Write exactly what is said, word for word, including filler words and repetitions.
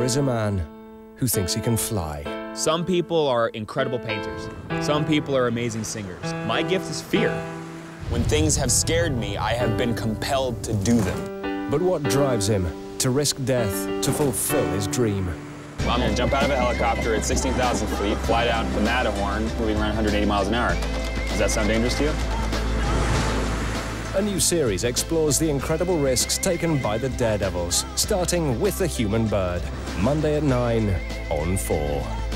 is a man who thinks he can fly. Some people are incredible painters. Some people are amazing singers. My gift is fear. When things have scared me, I have been compelled to do them. But what drives him to risk death to fulfill his dream? Well, I'm gonna jump out of a helicopter at sixteen thousand feet, fly down to the Matterhorn, moving around one hundred eighty miles an hour. Does that sound dangerous to you? A new series explores the incredible risks taken by the Daredevils, starting with the human bird. Monday at nine on four.